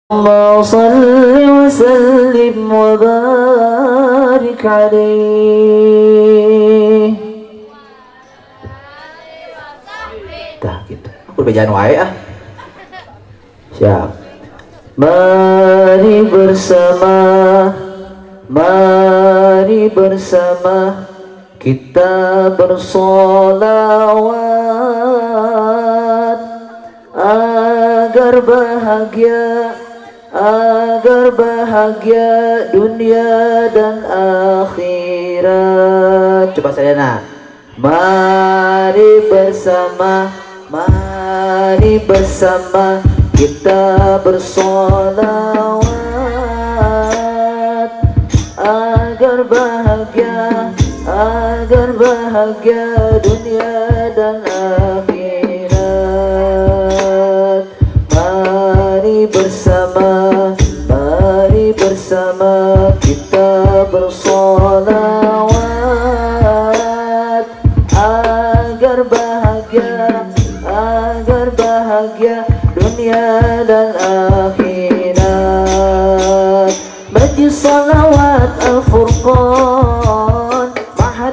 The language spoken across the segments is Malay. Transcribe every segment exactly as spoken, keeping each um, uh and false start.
اللهم صل وسلم وبارك عليه. Dah gitu. Aku bejaan wae ah. Siap. Mari bersama, mari bersama kita bersolawat agar bahagia, agar bahagia dunia dan akhirat. Coba saya nak. Mari bersama, mari bersama kita bersolawat agar bahagia, agar bahagia dunia dan akhirat. Mari bersama, mari bersama kita bersolawat agar bahagia, agar bahagia dunia dan akhirat. Majlis salawat Al-Furqan Ma'had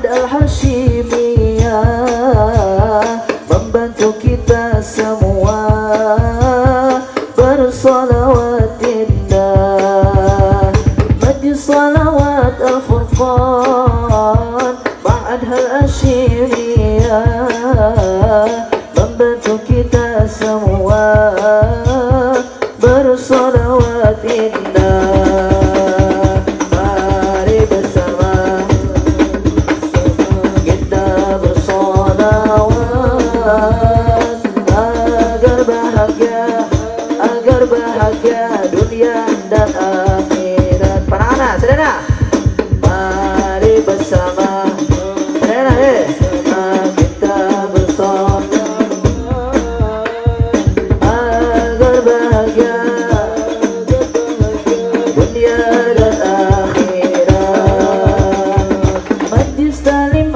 Al-Hashimiyah membantu kita semua bersolawat indah. Majlis salawat Al-Furqan Ma'had Al-Hashimiyah membantu kita semua bersolawat indah. Mari bersama kita bersolawat agar bahagia, agar bahagia dunia dan akhirat. Para anak, saudara. Mari bersama, saudara, eh, kita bersolawat agar bahagia dunia dan akhirat. Majlis Talim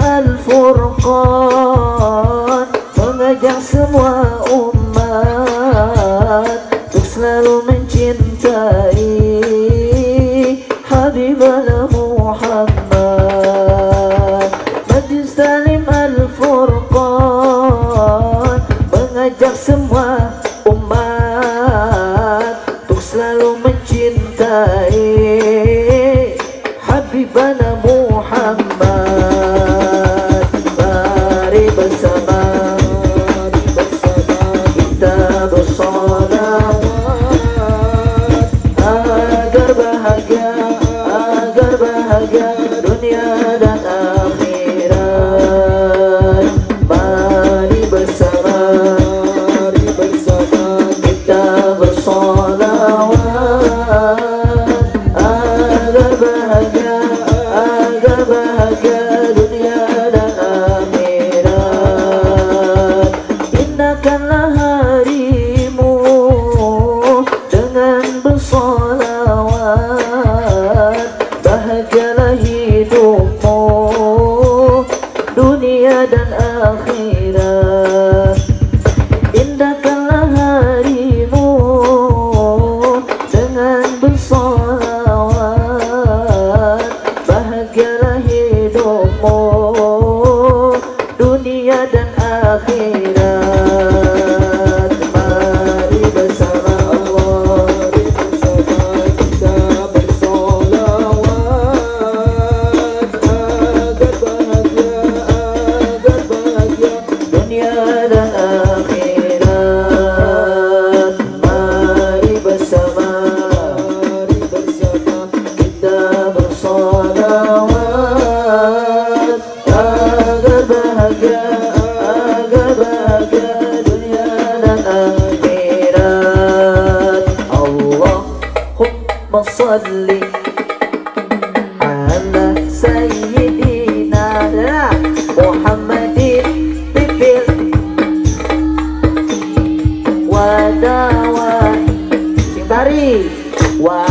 Al-Furqan mengajak semua umat untuk selalu mencintai Habibana Muhammad. Majlis Talim Al-Furqan mengajak semua umat untuk selalu mencintai Habibana Muhammad. Mari bersama, kita bersolawat agar bahagia, agar bahagia dunia dan akhirat. Mari bersama, mari bersama kita bersolawat agar bahagia, agar bahagia dunia dan akhirat. Indahkanlah harimu dengan bersolawat, bahagialah hidupmu dunia dan akhirat. Indahkanlah harimu dengan bersolawat, bahagialah hidupmu dunia dan akhirat. Mari bersama Allah, mari bersama kita bersolawat agar bahagia, agar bahagia dunia dan akhirat. Mari bersama, mari bersama kita bersolawat agar bahagia, agar bahagia dunia dan akhirat. Allahumma salli ala sayyidina Muhammadin tibil wa dawai sing tari wa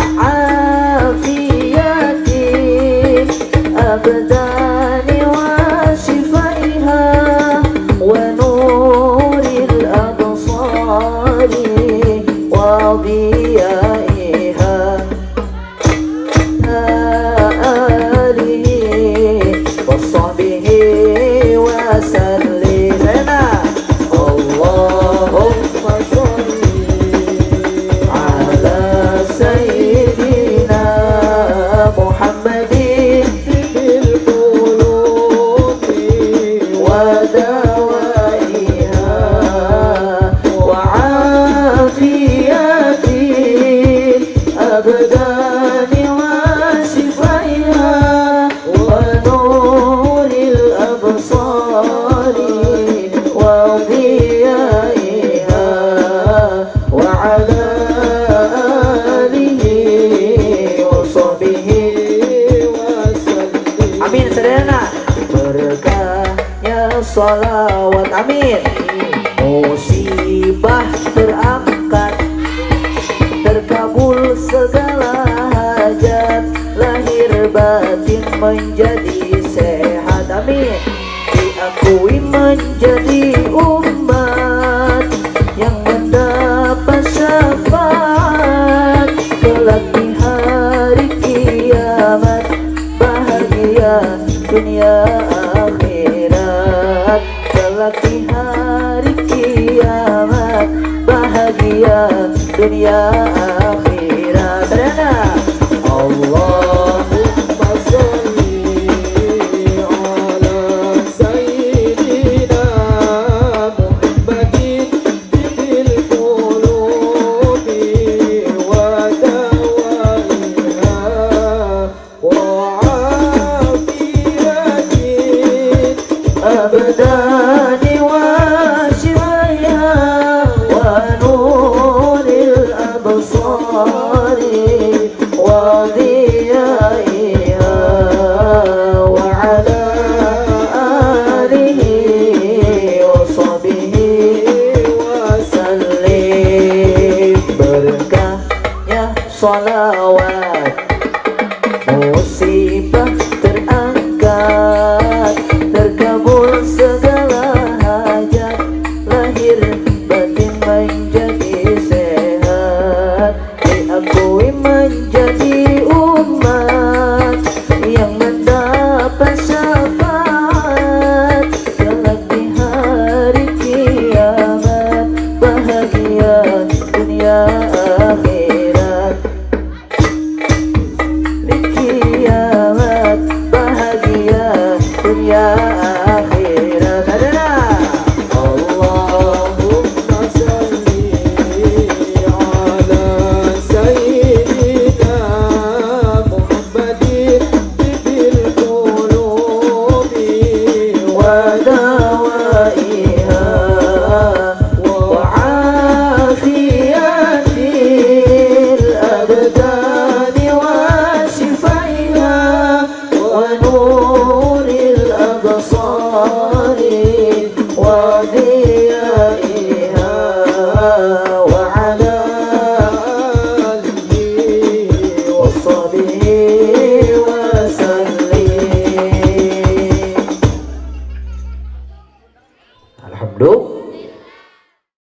afiyatin abdani wa shifaiha wa nuril absari wa ضيائها الأبدان وشفائها ونور الأبصار وضيائها وعلى آله وصحبه وسلم. Amin sederhana. Berkahnya sholawat, amin. Musibah terangkat, terkabul segala hajat, lahir batin menjadi sehat, amin. Diakui menjadi umat yang mendapat syafaat kelak di hari kiamat, bahagia dunia akhirat. Kelak di hari kiamat, bahagia dunia akhirat. Sederhana. Allahumma sholli ala sayyidina Muhammadin bil qulubi wa dawaiha wa afiyatin abdani wa shifaiha wa nuril absari wa dhiyaiha wa ala alihi wa sahbihi wa sallim. Berkahnya sholawat, musibah terangkat, terkabul segala hajat, lahir batin menjadi sehat, diakui menjadi umat yang mendapat syafaat kelak di hari kiamat, bahagia dunia akhirat. Di kiamat, bahagia dunia akhirat. Adana. Allahumma sholli ala sayyidina Muhammadin bil qulubi wa dawaiha wa afiyatil abdani wa shifaiha wa nuril absar